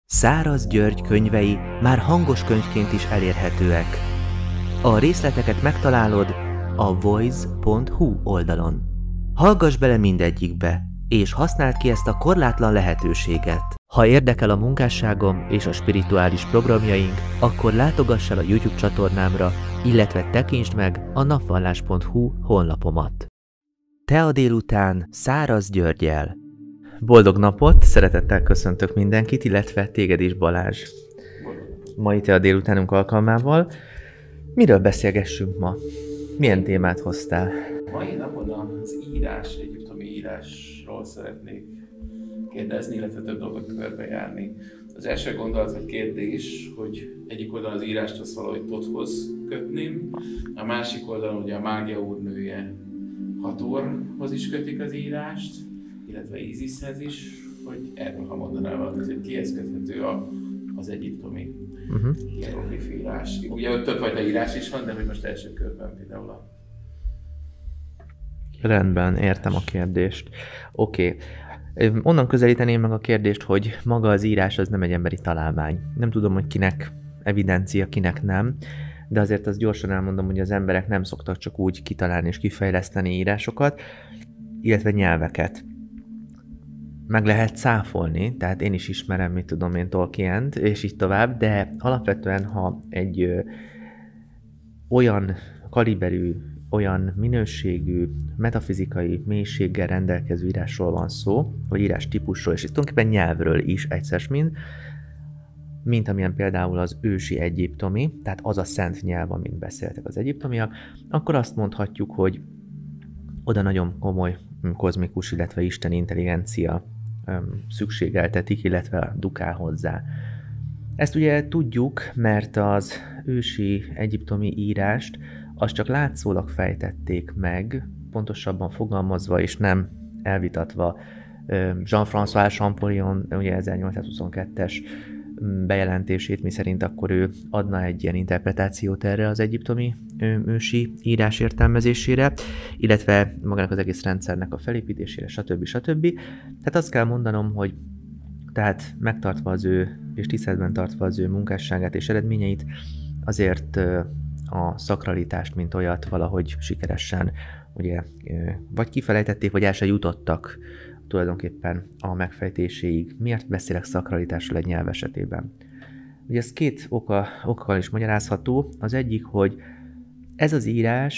Száraz György könyvei már hangos könyvként is elérhetőek. A részleteket megtalálod a voice.hu oldalon. Hallgass bele mindegyikbe, és használd ki ezt a korlátlan lehetőséget. Ha érdekel a munkásságom és a spirituális programjaink, akkor látogass el a YouTube csatornámra, illetve tekintsd meg a napvallás.hu honlapomat. Te a délután Száraz Györggyel. Boldog napot! Szeretettel köszöntök mindenkit, illetve téged is, Balázs. Mai Te a délutánunk alkalmával. Miről beszélgessünk ma? Milyen témát hoztál? Mai napon az egyiptomi írásról szeretnék kérdezni, illetve több dolgot körbejárni. Az első gondolat vagy kérdés, hogy egyik oldalon az írást azt valahogy Tothoz kötném, a másik oldalon ugye a mágia úrnője Hathorhoz is kötik az írást, illetve Íziszhez is, hogy erről ha mondanál valamit, hogy kihez köthető az egyiptomi hieroglif írás. Ugye ott többfajta írás is van, de hogy most első körben például a... Rendben, értem a kérdést. Oké. Onnan közelíteném meg a kérdést, hogy maga az írás az nem egy emberi találmány. Nem tudom, hogy kinek evidencia, kinek nem, de azért azt gyorsan elmondom, hogy az emberek nem szoktak csak úgy kitalálni és kifejleszteni írásokat, illetve nyelveket. Meg lehet cáfolni, tehát én is ismerem, mit tudom én, Tolkient, és így tovább, de alapvetően, ha egy olyan kaliberű, olyan minőségű, metafizikai mélységgel rendelkező írásról van szó, vagy írás típusról, és itt tulajdonképpen nyelvről is egyszer mint amilyen például az ősi egyiptomi, tehát az a szent nyelv, amit beszéltek az egyiptomiak, akkor azt mondhatjuk, hogy oda nagyon komoly kozmikus, illetve isteni intelligencia szükségeltetik, illetve dukál hozzá. Ezt ugye tudjuk, mert az ősi egyiptomi írást azt csak látszólag fejtették meg, pontosabban fogalmazva és nem elvitatva. Jean-François Champollion ugye 1822-es bejelentését, miszerint akkor ő adna egy ilyen interpretációt erre az egyiptomi ősi írás értelmezésére, illetve magának az egész rendszernek a felépítésére, stb. Tehát azt kell mondanom, hogy tehát megtartva az ő, és tiszteletben tartva az ő munkásságát és eredményeit, azért a szakralitást, mint olyat valahogy sikeresen ugye, vagy kifelejtették, vagy el se jutottak tulajdonképpen a megfejtéséig. Miért beszélek szakralitásról egy nyelv esetében? Ugye ez két okkal is magyarázható. Az egyik, hogy ez az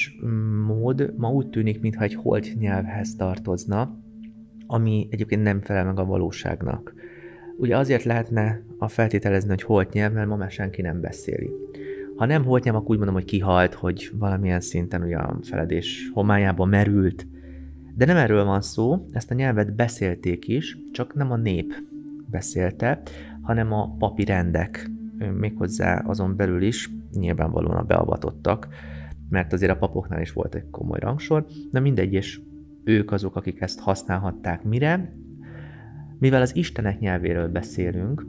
írásmód ma úgy tűnik, mintha egy holt nyelvhez tartozna, ami egyébként nem felel meg a valóságnak. Ugye azért lehetne feltételezni, hogy holt nyelv, mert ma már senki nem beszéli. Ha nem holt nyelv, akkor úgy mondom, hogy kihalt, hogy valamilyen szinten ugye a feledés homályába merült. De nem erről van szó, ezt a nyelvet beszélték is, csak nem a nép beszélte, hanem a papi rendek, méghozzá azon belül is nyilvánvalóan a beavatottak, mert azért a papoknál is volt egy komoly rangsor, de mindegy, és ők azok, akik ezt használhatták mire, mivel az istenek nyelvéről beszélünk,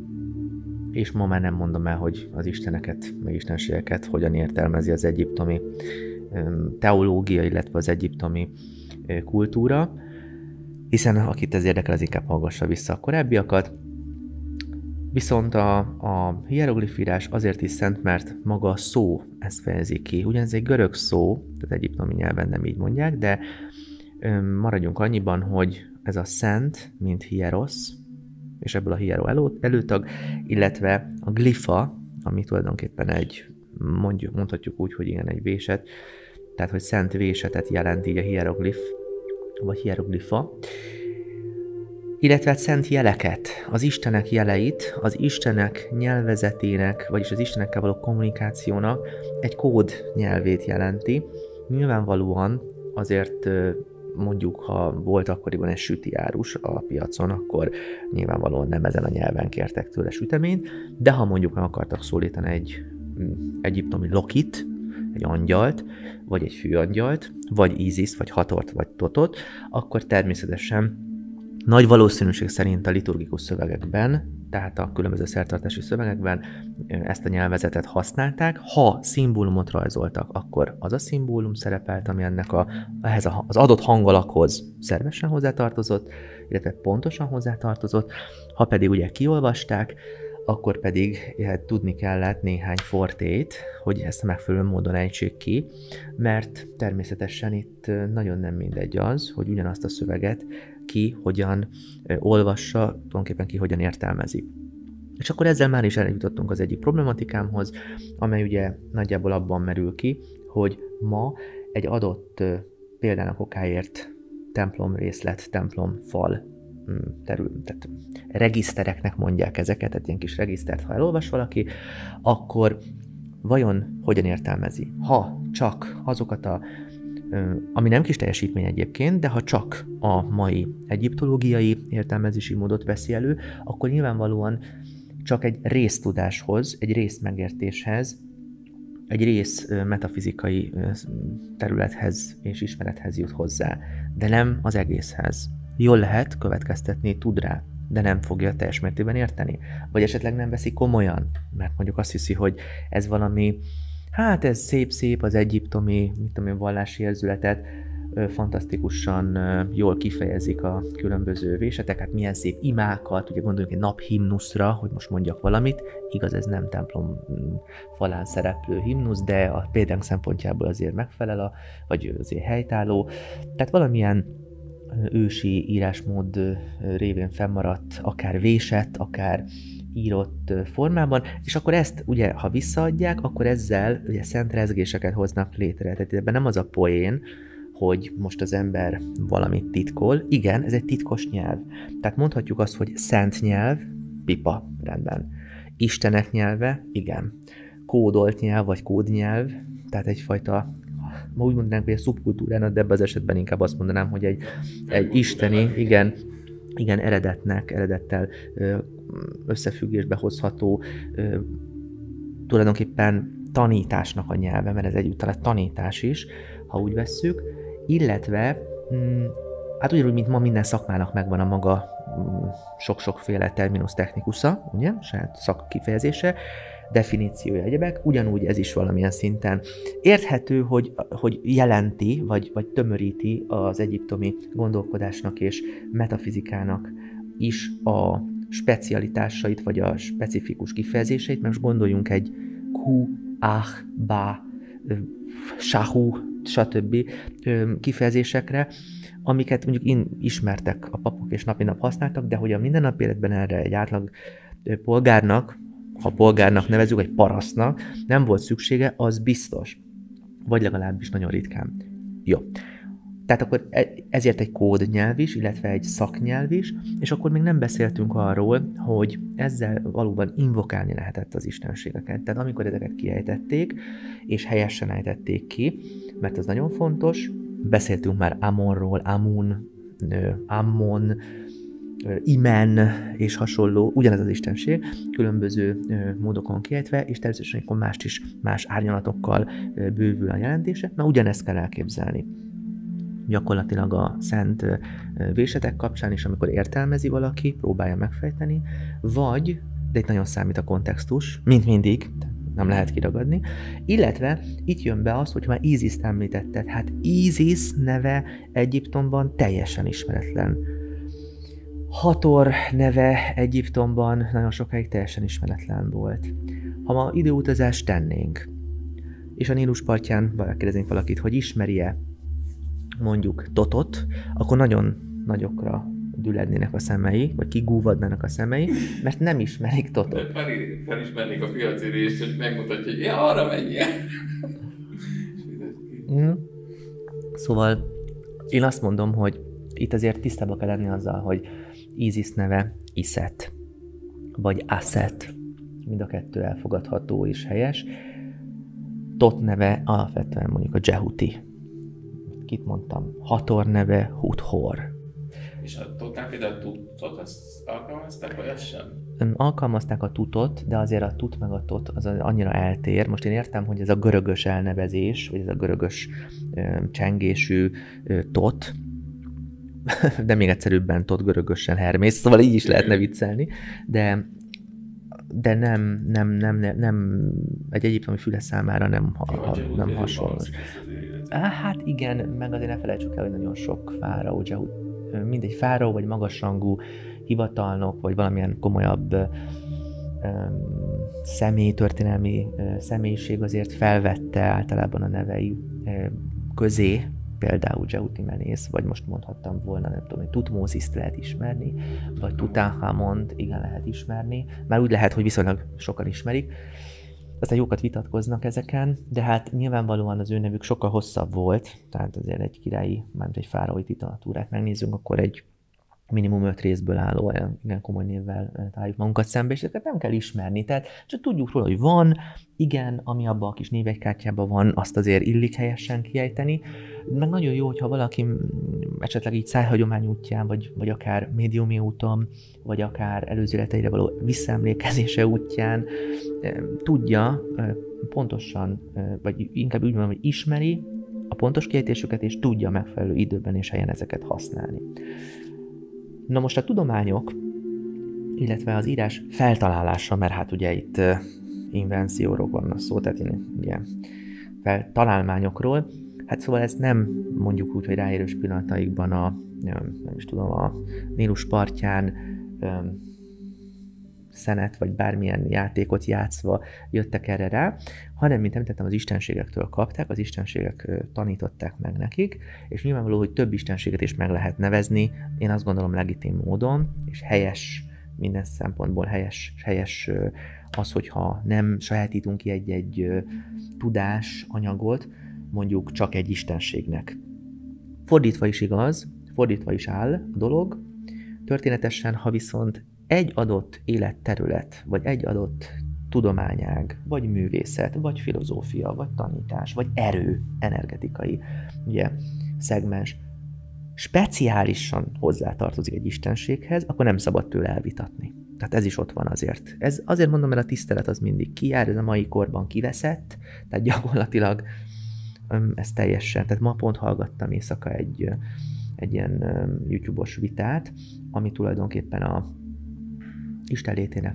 és ma már nem mondom el, hogy az isteneket, meg istenségeket hogyan értelmezi az egyiptomi teológia, illetve az egyiptomi kultúra, hiszen akit ez érdekel, az inkább hallgassa vissza a korábbiakat. Viszont a hieroglifírás azért is szent, mert maga a szó ezt fejezi ki. Ugyanez egy görög szó, tehát egyiptomi nyelven nem így mondják, de maradjunk annyiban, hogy ez a szent, mint hierosz, és ebből a hiero előtag, illetve a glifa, ami tulajdonképpen mondhatjuk úgy, hogy igen, egy véset, tehát hogy szent vésetet jelent így a hieroglif, vagy hieroglifa, illetve szent jeleket, az istenek jeleit, az istenek nyelvezetének, vagyis az istenekkel való kommunikációnak egy kód nyelvét jelenti. Nyilvánvalóan azért mondjuk, ha volt akkoriban egy süti árus a piacon, akkor nyilvánvalóan nem ezen a nyelven kértek tőle süteményt, de ha mondjuk meg akartak szólítani egy egyiptomi Lokit, egy angyalt, vagy egy főangyalt, vagy Íziszt, vagy Hathort, vagy Totot, akkor természetesen nagy valószínűség szerint a liturgikus szövegekben, tehát a különböző szertartási szövegekben ezt a nyelvezetet használták. Ha szimbólumot rajzoltak, akkor az a szimbólum szerepelt, ami ehhez az adott hangalakhoz szervesen hozzátartozott, illetve pontosan hozzátartozott. Ha pedig ugye kiolvasták, akkor pedig tudni kellett néhány fortét, hogy ezt megfelelő módon ejtsék ki, mert természetesen itt nagyon nem mindegy az, hogy ugyanazt a szöveget ki hogyan olvassa, tulajdonképpen ki hogyan értelmezi. És akkor ezzel már is eljutottunk az egyik problematikámhoz, amely ugye nagyjából abban merül ki, hogy ma egy adott példának okáért templomrészlet, templomfal tehát regisztereknek mondják ezeket, tehát ilyen kis regisztert, ha elolvas valaki, akkor vajon hogyan értelmezi? Ha csak azokat ami nem kis teljesítmény egyébként, de ha csak a mai egyiptológiai értelmezési módot veszi elő, akkor nyilvánvalóan csak egy résztudáshoz, egy részmegértéshez, egy rész metafizikai területhez és ismerethez jut hozzá, de nem az egészhez. Jól lehet következtetni, tud rá, de nem fogja teljes mértékben érteni. Vagy esetleg nem veszi komolyan, mert mondjuk azt hiszi, hogy ez valami, hát ez szép-szép az egyiptomi, vallási érzületet, fantasztikusan jól kifejezik a különböző vésetek, hát milyen szép imákat, ugye gondoljunk egy naphimnuszra, hogy most mondjak valamit, igaz, ez nem templom falán szereplő himnusz, de a példánk szempontjából azért megfelel, vagy azért helytálló, tehát valamilyen ősi írásmód révén fennmaradt, akár vésett, akár írott formában, és akkor ezt ugye, ha visszaadják, akkor ezzel ugye szent rezgéseket hoznak létre. Tehát ebben nem az a poén, hogy most az ember valamit titkol. Igen, ez egy titkos nyelv. Tehát mondhatjuk azt, hogy szent nyelv, pipa, rendben. Istenek nyelve, igen. Kódolt nyelv, vagy kódnyelv, tehát egyfajta, ma úgy mondanánk, hogy egy szubkultúrának, de ebben az esetben inkább azt mondanám, hogy egy isteni, igen, eredettel összefüggésbe hozható, tulajdonképpen tanításnak a nyelve, mert ez egyúttal egy tanítás is, ha úgy vesszük, illetve hát ugyanúgy, mint ma minden szakmának megvan a maga sok-sokféle terminus technicusa, ugye, saját szakkifejezése, definíciója, egyebek, ugyanúgy ez is valamilyen szinten érthető, hogy jelenti, vagy tömöríti az egyiptomi gondolkodásnak és metafizikának is a specialitásait, vagy a specifikus kifejezéseit, mert most gondoljunk egy ku, ba, shahu, stb. Kifejezésekre, amiket mondjuk ismertek a papok és napi nap használtak, de hogy a mindennapi életben erre egy átlag polgárnak, ha polgárnak nevezzük, vagy parasztnak, nem volt szüksége, az biztos. Vagy legalábbis nagyon ritkán. Jó. Tehát akkor ezért egy kódnyelv is, illetve egy szaknyelv is, és akkor még nem beszéltünk arról, hogy ezzel valóban invokálni lehetett az istenségeket. Tehát amikor ezeket kiejtették, és helyesen ejtették ki, mert ez nagyon fontos, beszéltünk már Amonról, Amun, Ammon, Imen és hasonló, ugyanez az istenség, különböző módokon kiejtve, és természetesen akkor más árnyalatokkal bővül a jelentése. Na, ugyanezt kell elképzelni. Gyakorlatilag a szent vésetek kapcsán is, amikor értelmezi valaki, próbálja megfejteni, vagy, de itt nagyon számít a kontextus, mint mindig, nem lehet kiragadni, illetve itt jön be az, hogy már Íziszt említetted, hát Ízisz neve Egyiptomban teljesen ismeretlen. Hator neve Egyiptomban nagyon sokáig teljesen ismeretlen volt. Ha ma időutazást tennénk, és a Nílus partján kérdeznénk valakit, hogy ismeri-e mondjuk Totot, akkor nagyon nagyokra dülednének a szemei, vagy kigúvadnának a szemei, mert nem ismerik Totot. Felismernék a piacérést, hogy megmutatja, hogy ja, arra menjen. Szóval én azt mondom, hogy itt azért tisztában kell lenni azzal, hogy Ízisz neve Iszet, vagy Aszet, mind a kettő elfogadható és helyes. Tot neve alapvetően mondjuk a Jehuti. Kit mondtam? Hator neve Huthor. És a Totnál például a tutot azt alkalmazták, vagy azt sem? Alkalmazták a tutot, de azért a tut meg a tot az annyira eltér. Most én értem, hogy ez a görögös elnevezés, vagy ez a görögös csengésű tot, de még egyszerűbben tot görögösen Hermész, szóval így is lehetne viccelni, de nem egy egyiptomi füle számára nem hasonló. Hát igen, meg azért ne felejtsük el, hogy nagyon sok fáraó, mindegy fáraó, vagy magasrangú hivatalnok, vagy valamilyen komolyabb történelmi személyiség azért felvette általában a nevei közé, például Jehuti-Menész, vagy most mondhattam volna, nem tudom, hogy Tutmóziszt lehet ismerni, vagy Tutanhamont, igen, lehet ismerni. Már úgy lehet, hogy viszonylag sokan ismerik. Aztán jókat vitatkoznak ezeken, de hát nyilvánvalóan az ő nevük sokkal hosszabb volt, tehát azért egy királyi, mármint egy fáraói titultúrát megnézzünk, akkor egy minimum 5 részből álló, igen komoly névvel találjuk magunkat szembe, és ezeket nem kell ismerni. Tehát csak tudjuk róla, hogy van, igen, ami abban a kis névegykártyában van, azt azért illik helyesen kiejteni. Meg nagyon jó, hogyha valaki esetleg így szájhagyomány útján, vagy akár médiumi úton, vagy akár előző életeire való visszaemlékezése útján tudja pontosan, vagy inkább úgy mondom, hogy ismeri a pontos kiejtésüket, és tudja megfelelő időben és helyen ezeket használni. Na most a tudományok, illetve az írás feltalálása, mert hát ugye itt invencióról van szó, tehát ugye találmányokról, hát szóval ez nem mondjuk úgy, hogy ráérős pillanataikban a Nílus partján szenet, vagy bármilyen játékot játszva jöttek erre rá, hanem, mint említettem, az istenségektől kapták, az istenségek tanították meg nekik, és nyilvánvaló, hogy több istenséget is meg lehet nevezni, én azt gondolom legitim módon, és helyes, minden szempontból helyes az, hogyha nem sajátítunk ki egy tudás anyagot, mondjuk csak egy istenségnek. Fordítva is igaz, fordítva is áll a dolog, történetesen, ha viszont egy adott életterület, vagy egy adott tudományág, vagy művészet, vagy filozófia, vagy tanítás, vagy erő, energetikai ugye, szegmens speciálisan hozzátartozik egy istenséghez, akkor nem szabad tőle elvitatni. Tehát ez is ott van azért. Ez azért mondom, mert a tisztelet az mindig kijár, ez a mai korban kiveszett, tehát gyakorlatilag ez teljesen, tehát ma pont hallgattam éjszaka egy ilyen YouTube-os vitát, ami tulajdonképpen a istenlétének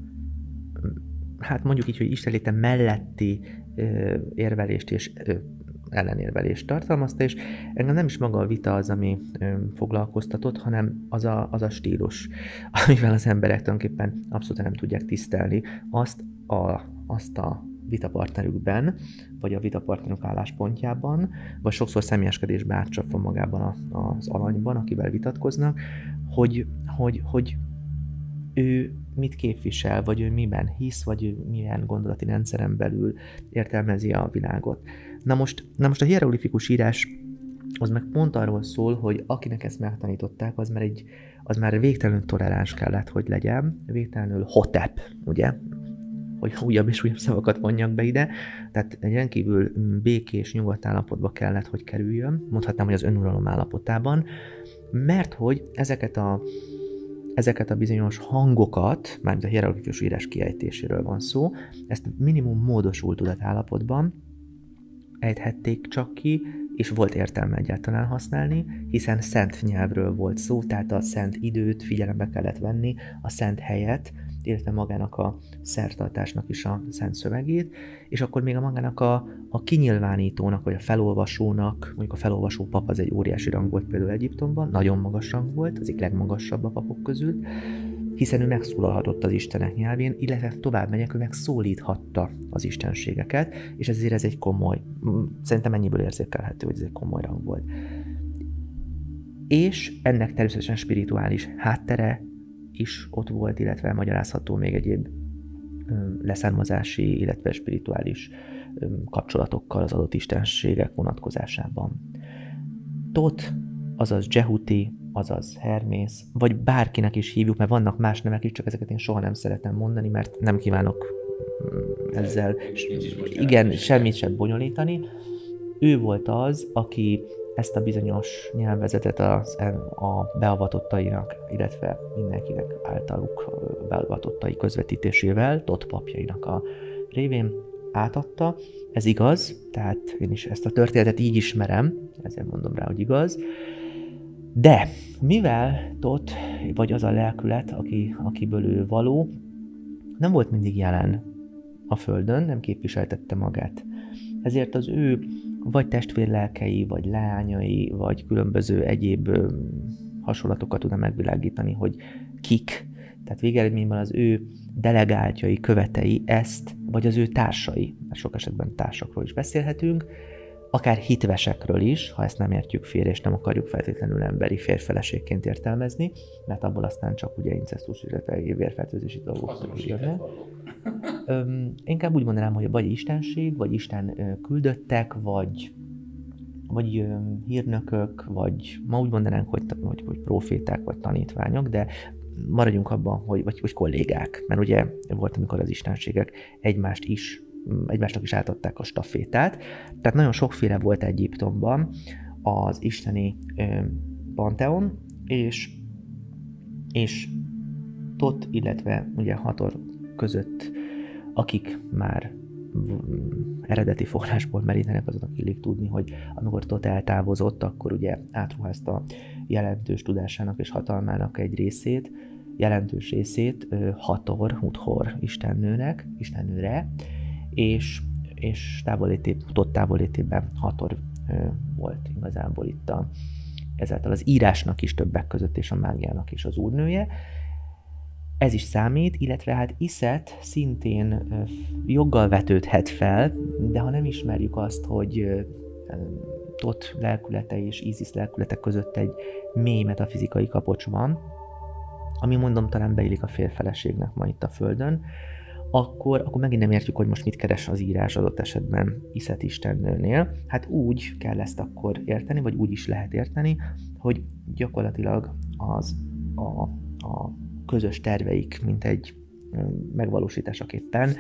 hát mondjuk így, hogy istenléte melletti érvelést és ellenérvelést tartalmazta, és engem nem is maga a vita az, ami foglalkoztatott, hanem az a stílus, amivel az emberek tulajdonképpen abszolút nem tudják tisztelni azt a vitapartnerükben, vagy a vitapartnerük álláspontjában, vagy sokszor személyeskedésbe átcsapva magában az alanyban, akivel vitatkoznak, hogy ő mit képvisel, vagy ő miben hisz, vagy ő milyen gondolati rendszeren belül értelmezi a világot. Na most a hieroglifikus írás az meg pont arról szól, hogy akinek ezt megtanították, az már végtelenül toleráns kellett, hogy legyen, végtelenül hotep, ugye? Hogy újabb és újabb szavakat vonjak be ide, tehát egy rendkívül békés, nyugodt állapotba kellett, hogy kerüljön, mondhatnám, hogy az önuralom állapotában, mert hogy ezeket a bizonyos hangokat, mármint a hieroglifikus írás kiejtéséről van szó, ezt minimum módosult tudatállapotban ejthették csak ki, és volt értelme egyáltalán használni, hiszen szent nyelvről volt szó, tehát a szent időt figyelembe kellett venni, a szent helyet, illetve magának a szertartásnak is a szent szövegét, és akkor még a magának a kinyilvánítónak, vagy a felolvasónak, mondjuk a felolvasó pap az egy óriási rang volt például Egyiptomban, nagyon magas rang volt, az egyik legmagasabb a papok közül, hiszen ő megszólalhatott az istenek nyelvén, illetve tovább megyek, ő megszólíthatta az istenségeket, és ezért ez egy komoly, szerintem ennyiből érzékelhető, hogy ez egy komoly rang volt. És ennek természetesen spirituális háttere is ott volt, illetve magyarázható még egyéb leszármazási, illetve spirituális kapcsolatokkal az adott istenségek vonatkozásában. Tot, azaz Jehuti, azaz Hermész, vagy bárkinek is hívjuk, mert vannak más nevek is, csak ezeket én soha nem szeretem mondani, mert nem kívánok ezzel semmit sem bonyolítani. Ő volt az, aki ezt a bizonyos nyelvezetet a beavatottainak, illetve mindenkinek általuk beavatottai közvetítésével, Tot papjainak a révén átadta. Ez igaz, tehát én is ezt a történetet így ismerem, ezért mondom rá, hogy igaz. De mivel Tot, vagy az a lelkület, akiből ő való, nem volt mindig jelen a földön, nem képviseltette magát. Ezért az ő vagy testvérlelkei, vagy leányai, vagy különböző egyéb hasonlatokat tudna megvilágítani, hogy kik Tehát végeredményben az ő delegáltjai, követei ezt, vagy az ő társai, mert sok esetben társakról is beszélhetünk, akár hitvesekről is, ha ezt nem értjük félre, és nem akarjuk feltétlenül emberi férfeleségként értelmezni, mert abból aztán csak ugye incesztus, illetve vérfertőzési dolgok jönnek. Inkább úgy mondanám, hogy vagy istenség, vagy Isten küldöttek, vagy hírnökök, vagy ma úgy mondanánk, hogy proféták, vagy tanítványok, de maradjunk abban, vagy kollégák, mert ugye volt, amikor az istenségek egymásnak is átadták a stafétát. Tehát nagyon sokféle volt Egyiptomban az isteni panteon, és Tot, illetve ugye Hator között, akik már eredeti forrásból merítenek, azoknak illik tudni, hogy amikor Tot eltávozott, akkor ugye átruházta jelentős tudásának és hatalmának egy részét, jelentős részét Huthor istennőre, és Tot távollétében Hathor volt igazából itt ezáltal az írásnak is többek között, és a mágiának is az úrnője. Ez is számít, illetve hát Iszet szintén joggal vetődhet fel, de ha nem ismerjük azt, hogy Tot lelkülete és Ízisz lelkülete között egy mély metafizikai kapocs van, ami mondom talán beillik a férfeleségnek ma itt a Földön, akkor megint nem értjük, hogy most mit keres az írás adott esetben Iszet istennőnél. Hát úgy kell ezt akkor érteni, vagy úgy is lehet érteni, hogy gyakorlatilag a közös terveik, mint egy megvalósításaképpen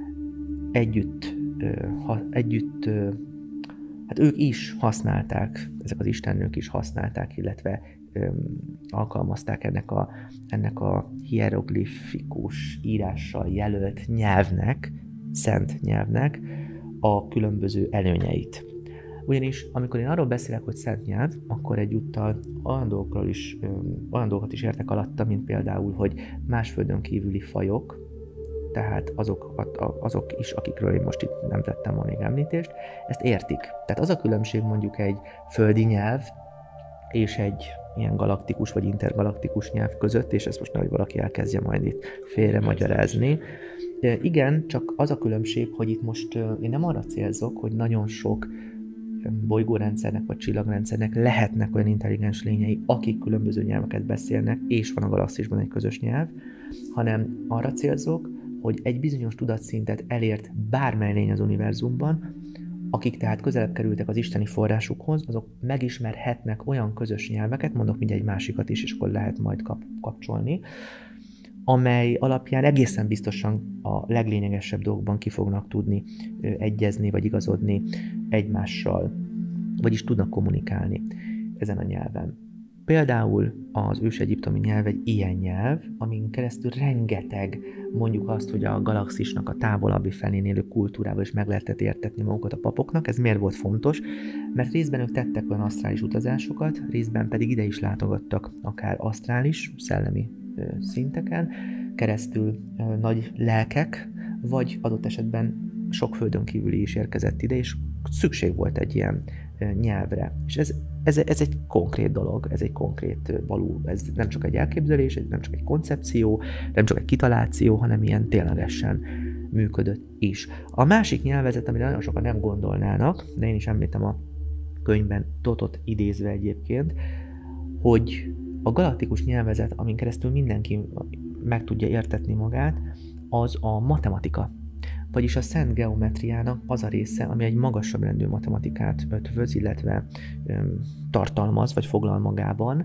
hát ők is használták, ezek az istennők is használták, illetve alkalmazták ennek a hieroglifikus írással jelölt nyelvnek, szent nyelvnek a különböző előnyeit. Ugyanis amikor én arról beszélek, hogy szent nyelv, akkor egyúttal olyan dolgokat is értek alatta, mint például, hogy más földön kívüli fajok, tehát azok is, akikről én most itt nem tettem ma még említést, ezt értik. Tehát az a különbség mondjuk egy földi nyelv és egy ilyen galaktikus vagy intergalaktikus nyelv között, és ezt most nehogy valaki elkezdje majd itt félre magyarázni. Igen, csak az a különbség, hogy itt most én nem arra célzok, hogy nagyon sok bolygórendszernek vagy csillagrendszernek lehetnek olyan intelligens lényei, akik különböző nyelveket beszélnek, és van a galaxisban egy közös nyelv, hanem arra célzok, hogy egy bizonyos tudatszintet elért bármely lény az univerzumban, akik tehát közelebb kerültek az isteni forrásukhoz, azok megismerhetnek olyan közös nyelveket, mondok mindjárt egy másikat is, és akkor lehet majd kapcsolni, amely alapján egészen biztosan a leglényegesebb dolgokban ki fognak tudni egyezni, vagy igazodni egymással, vagyis tudnak kommunikálni ezen a nyelven. Például az ős-egyiptomi nyelv egy ilyen nyelv, amin keresztül rengeteg, mondjuk azt, hogy a galaxisnak a távolabbi felén élő kultúrával is meg lehetett értetni magukat a papoknak. Ez miért volt fontos? Mert részben ők tettek olyan asztrális utazásokat, részben pedig ide is látogattak akár asztrális, szellemi szinteken, keresztül nagy lelkek, vagy adott esetben sok földön kívüli is érkezett ide, és szükség volt egy ilyen nyelvre. És ez egy konkrét dolog, ez egy konkrét való, ez nem csak egy elképzelés, ez nem csak egy koncepció, nem csak egy kitaláció, hanem ilyen ténylegesen működött is. A másik nyelvezet, amire nagyon sokan nem gondolnának, de én is említem a könyvben Totot idézve egyébként, hogy a galaktikus nyelvezet, amin keresztül mindenki meg tudja értetni magát, az a matematika. Vagyis a szent geometriának az a része, ami egy magasabb rendű matematikát ötvöz, illetve tartalmaz, vagy foglal magában.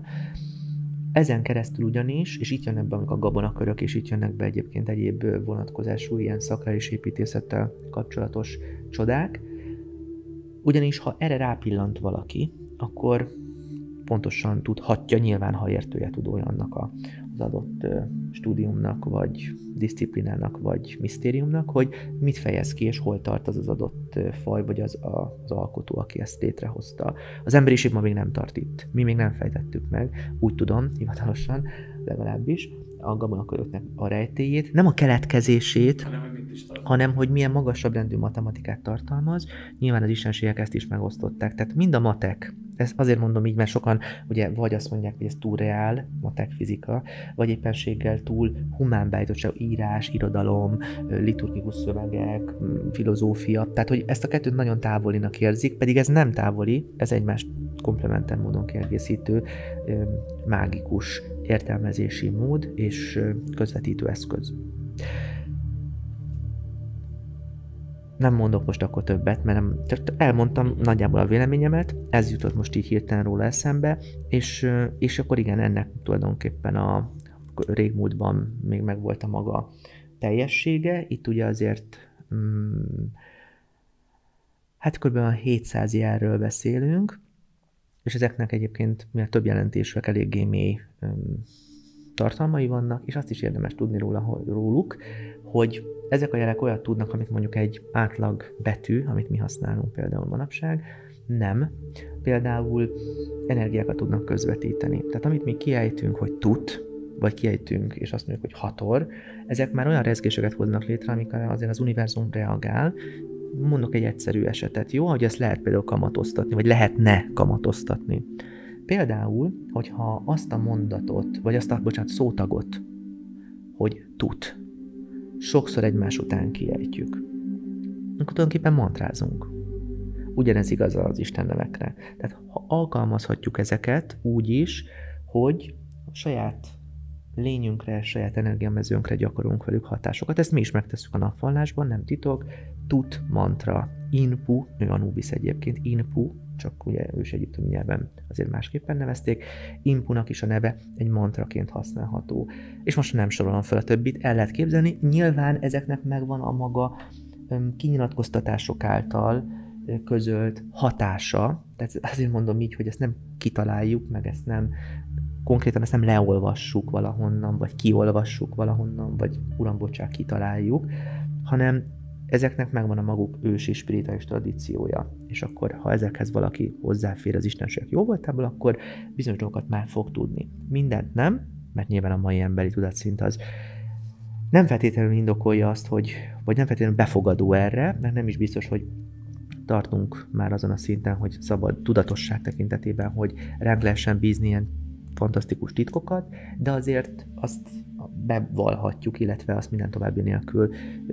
Ezen keresztül ugyanis, és itt jönnek be a gabonakörök, és itt jönnek be egyébként egyéb vonatkozású ilyen szakrális építészettel kapcsolatos csodák, ugyanis ha erre rápillant valaki, akkor pontosan tudhatja, nyilván ha értője tud olyannak az adott stúdiumnak, vagy diszciplinának, vagy misztériumnak, hogy mit fejez ki, és hol tart az adott faj, vagy az alkotó, aki ezt létrehozta. Az emberiség ma még nem tart itt. Mi még nem fejtettük meg, úgy tudom, hivatalosan legalábbis, a gabonaköröknek a rejtélyét, nem a keletkezését, hanem hogy mit is tartalmaz. hanem hogy milyen magasabb rendű matematikát tartalmaz. Nyilván az istenségek ezt is megosztották. Tehát mind a matek, ezt azért mondom így, mert sokan ugye vagy azt mondják, hogy ez túl reál, matek, fizika, vagy éppenséggel túl humán beállítottság, írás, irodalom, liturgikus szövegek, filozófia. Tehát, hogy ezt a kettőt nagyon távolinak érzik, pedig ez nem távoli, ez egymást komplementer módon kiegészítő, mágikus értelmezési mód és közvetítő eszköz. Nem mondok most akkor többet, mert nem, csak elmondtam nagyjából a véleményemet, ez jutott most így hirtelen róla eszembe, és akkor igen, ennek tulajdonképpen a régmúltban még megvolt a maga teljessége. Itt ugye azért hát kb. 700 jelről beszélünk, és ezeknek egyébként mivel több jelentésűek, eléggé mély tartalmai vannak, és azt is érdemes tudni róluk, hogy ezek a jelek olyat tudnak, amit mondjuk egy átlag betű, amit mi használunk például manapság, nem. Például energiákat tudnak közvetíteni. Tehát amit mi kiejtünk, hogy tut, vagy kiejtünk, és azt mondjuk, hogy hator, ezek már olyan rezgéseket hoznak létre, amikor azért az univerzum reagál. Mondok egy egyszerű esetet, jó? Hogy ezt lehet például kamatoztatni, vagy lehetne kamatoztatni. Például, hogyha azt a mondatot, vagy azt a, szótagot, hogy tut, sokszor egymás után kiejtjük, akkor tulajdonképpen mantrázunk. Ugyanez igaz az Isten nevekre. Tehát alkalmazhatjuk ezeket úgy is, hogy a saját lényünkre, saját energiamezőnkre gyakorolunk velük hatásokat. Ezt mi is megtesszük a napvallásban, nem titok. Tut mantra, Inpu, ő Anubis egyébként, Inpu, csak ugye ős egyiptomi nyelven azért másképpen nevezték, Inpunak is a neve egy mantraként használható. És most nem sorolom fel a többit, el lehet képzelni, nyilván ezeknek megvan a maga kinyilatkoztatások által közölt hatása, tehát azért mondom így, hogy ezt nem kitaláljuk, meg ezt nem konkrétan ezt nem leolvassuk valahonnan, vagy kiolvassuk valahonnan, vagy uram, bocsánat, kitaláljuk, hanem ezeknek megvan a maguk ősi spirituális tradíciója. És akkor, ha ezekhez valaki hozzáfér az istenségek jó voltából, akkor bizonyos dolgokat már fog tudni. Mindent nem, mert nyilván a mai emberi tudatszint az nem feltétlenül indokolja azt, hogy, vagy nem feltétlenül befogadó erre, mert nem is biztos, hogy tartunk már azon a szinten, hogy szabad tudatosság tekintetében, hogy ránk lehessen bízni ilyen fantasztikus titkokat, de azért azt bevallhatjuk, illetve azt minden további nélkül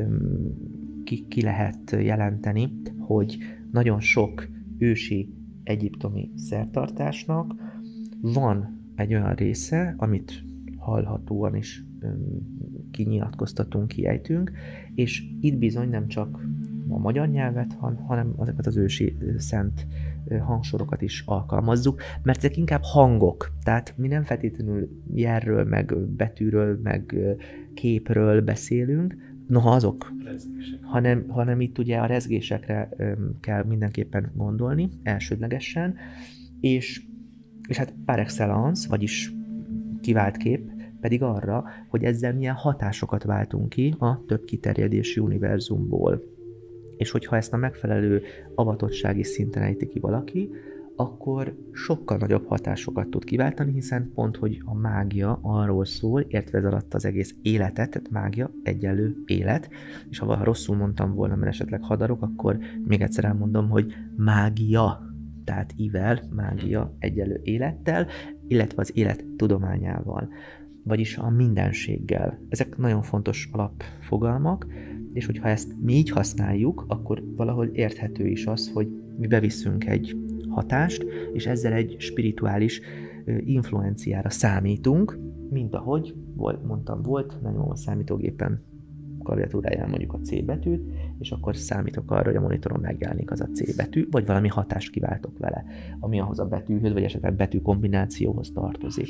ki lehet jelenteni, hogy nagyon sok ősi egyiptomi szertartásnak van egy olyan része, amit hallhatóan is kinyilatkoztatunk, kiejtünk, és itt bizony nem csak a magyar nyelvet, hanem azokat az ősi szent hangsorokat is alkalmazzuk, mert ezek inkább hangok, tehát mi nem feltétlenül jelről, meg betűről, meg képről beszélünk, noha azok, hanem itt ugye a rezgésekre kell mindenképpen gondolni, elsődlegesen, és hát par excellence, vagyis kivált kép, pedig arra, hogy ezzel milyen hatásokat váltunk ki a több kiterjedésű univerzumból. És hogyha ezt a megfelelő avatottsági szinten ejti ki valaki, akkor sokkal nagyobb hatásokat tud kiváltani, hiszen pont, hogy a mágia arról szól, értve ez alatt az egész életet, tehát mágia egyenlő élet, és ha rosszul mondtam volna, mert esetleg hadarok, akkor még egyszer elmondom, hogy mágia, tehát ivel, mágia egyenlő élettel, illetve az élet tudományával, vagyis a mindenséggel. Ezek nagyon fontos alapfogalmak, és hogyha ezt mi így használjuk, akkor valahol érthető is az, hogy mi bevisszünk egy hatást, és ezzel egy spirituális influenciára számítunk, mint ahogy mondtam, volt, nem a számítógépen klaviatúráján mondjuk a C betűt, és akkor számítok arra, hogy a monitoron megjelenik az a C betű, vagy valami hatást kiváltok vele, ami ahhoz a betűhöz, vagy esetleg betű kombinációhoz tartozik.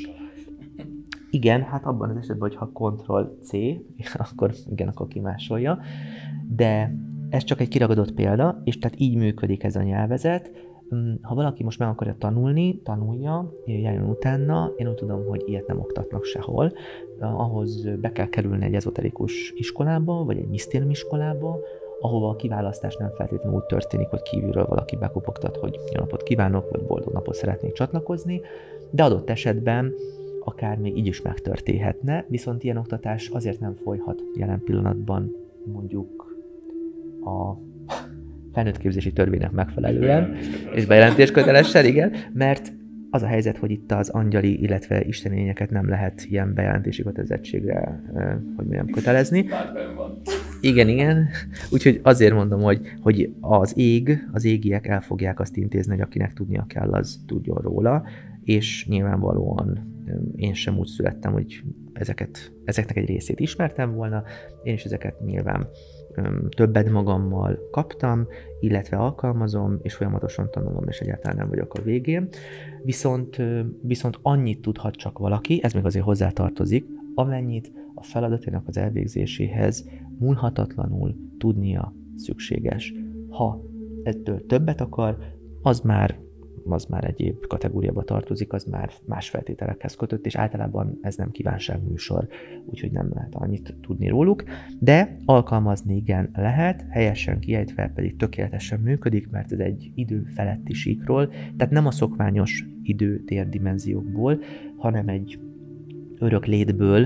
Igen, hát abban az esetben, hogyha Ctrl-C, akkor igen, akkor kimásolja, de ez csak egy kiragadott példa, és tehát így működik ez a nyelvezet. Ha valaki most meg akarja tanulni, tanulja, járjon utána, én úgy tudom, hogy ilyet nem oktatnak sehol. Ahhoz be kell kerülni egy ezoterikus iskolába, vagy egy misztérium iskolába, ahova a kiválasztás nem feltétlenül úgy történik, hogy kívülről valaki bekopogtat, hogy jó napot kívánok, vagy boldog napot szeretnék csatlakozni, de adott esetben akár még így is megtörténhetne, viszont ilyen oktatás azért nem folyhat jelen pillanatban mondjuk a felnőttképzési törvénynek megfelelően, és bejelentéskötelesen, igen, mert az a helyzet, hogy itt az angyali, illetve isteni lényeket nem lehet ilyen bejelentési kötelezettségre, hogy mondjam, kötelezni. Igen. Úgyhogy azért mondom, hogy az égiek el fogják azt intézni, hogy akinek tudnia kell, az tudjon róla, és nyilvánvalóan én sem úgy születtem, hogy ezeknek egy részét ismertem volna, én is ezeket nyilván többet magammal kaptam, illetve alkalmazom, és folyamatosan tanulom, és egyáltalán nem vagyok a végén. Viszont annyit tudhat csak valaki, ez még azért hozzátartozik, amennyit a feladatának az elvégzéséhez múlhatatlanul tudnia szükséges. Ha ettől többet akar, az már egyéb kategóriába tartozik, az már más feltételekhez kötött, és általában ez nem kívánságműsor, úgyhogy nem lehet annyit tudni róluk, de alkalmazni igen lehet, helyesen kiejtve pedig tökéletesen működik, mert ez egy idő feletti síkról, tehát nem a szokványos idő-térdimenziókból, hanem egy örök létből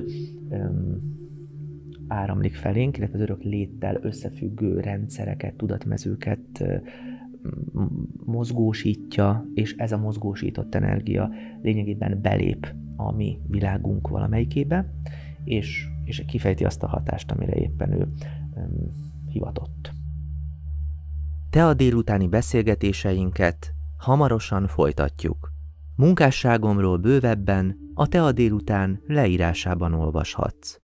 áramlik felénk, illetve az örök léttel összefüggő rendszereket, tudatmezőket mozgósítja, és ez a mozgósított energia lényegében belép a mi világunk valamelyikébe, és kifejti azt a hatást, amire éppen ő hivatott. Te a délutáni beszélgetéseinket hamarosan folytatjuk. Munkásságomról bővebben a Te a délután leírásában olvashatsz.